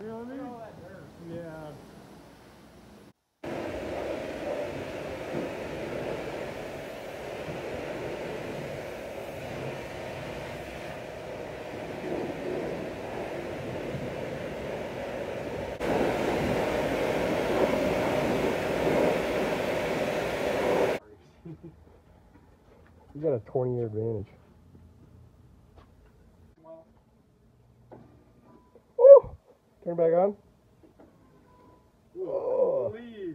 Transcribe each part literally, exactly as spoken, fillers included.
You know what I mean? Yeah. You got a twenty year advantage. Woo! Turn back on. Oh.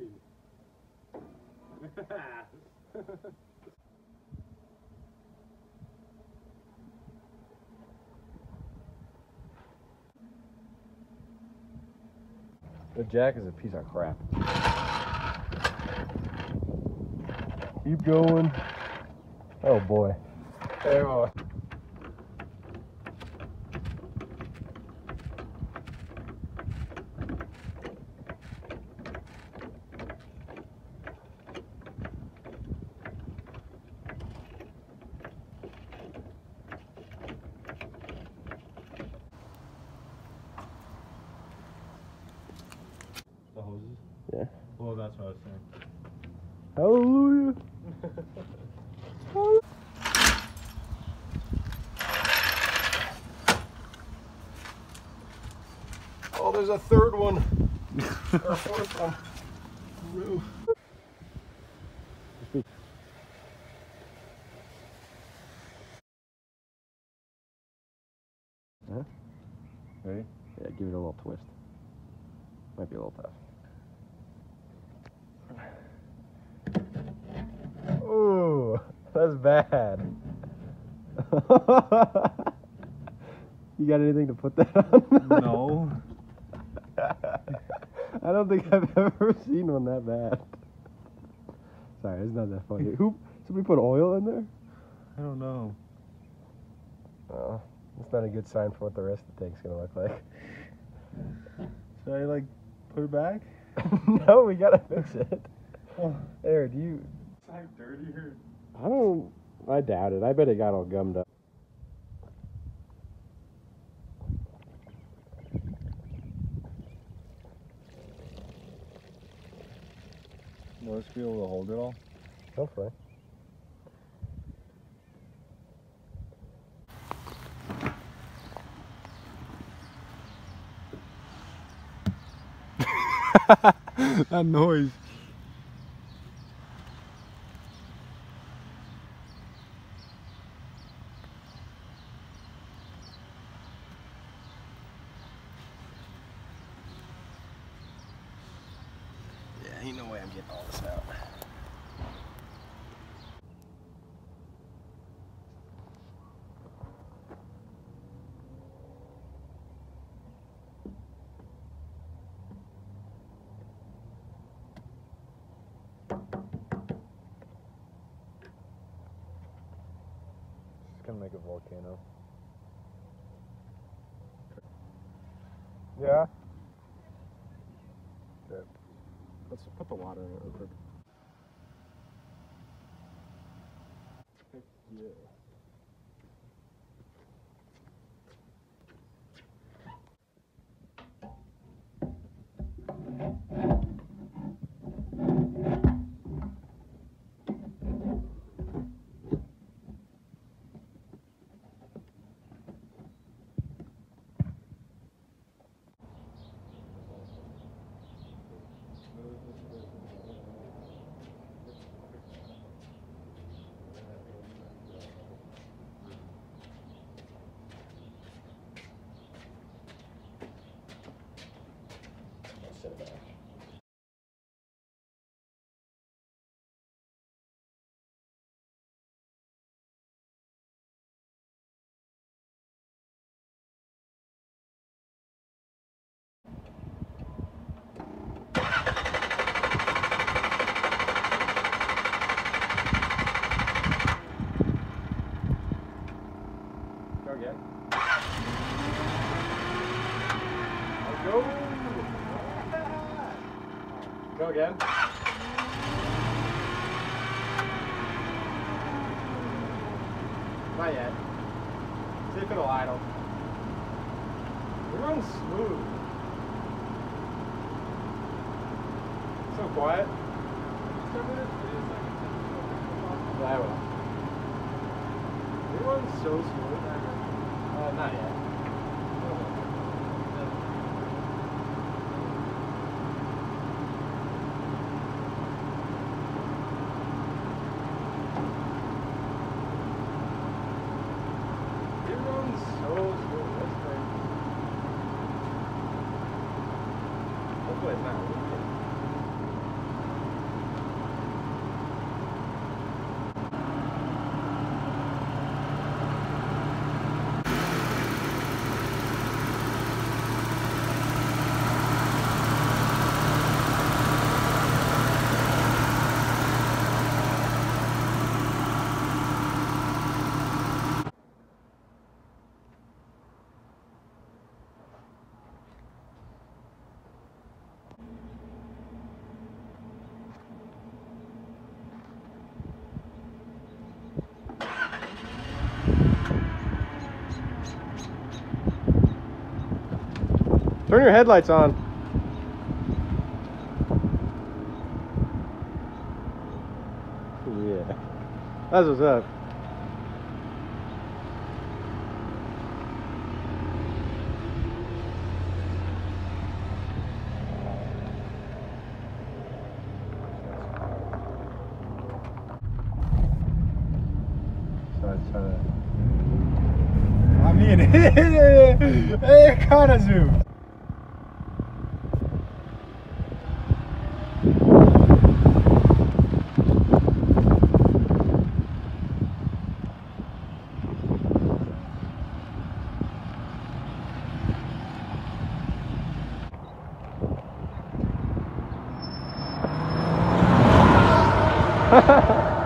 The jack is a piece of crap. Keep going. Oh boy. There we go. The hoses? Yeah. Well, that's what I was saying. Hallelujah. Oh, there's a third one. Or a fourth one. Roo. Uh-huh. Ready? Yeah, give it a little twist. Might be a little tough. Ooh, that's bad. You got anything to put that on? No. I don't think I've ever seen one that bad. Sorry, it's not that funny. Who? Somebody put oil in there? I don't know. Oh, that's not a good sign for what the rest of the tank's gonna look like. Should I, like, put it back? No, we gotta fix it. Oh. There, do you... It's like dirtier. I don't... I doubt it. I bet it got all gummed up. Will this be able to hold it all? Hopefully. That noise. Yeah, ain't no way I'm getting all this out. It's gonna make a volcano. Yeah? Okay. Let's put the water in it real quick. Yeah. Set it back. Go again. Go. Go again. Not yet. See if it'll idle. It runs smooth. so quiet. Yeah, I will. Everyone's so smooth. Uh, not yet. Everyone's so smooth. That's crazy. Hopefully it's not leaking. Turn your headlights on. Yeah. That's what's up. I mean, it kind of zoomed. Ha ha ha!